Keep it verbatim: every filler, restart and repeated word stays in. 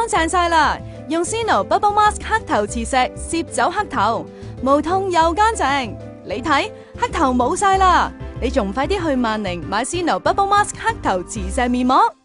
乾淨晒啦！用 Sino Bubble Mask 黑頭磁石攝走黑頭，無痛又乾淨。你睇黑頭冇晒啦！你仲快啲去萬寧買 Sino Bubble Mask 黑頭磁石面膜。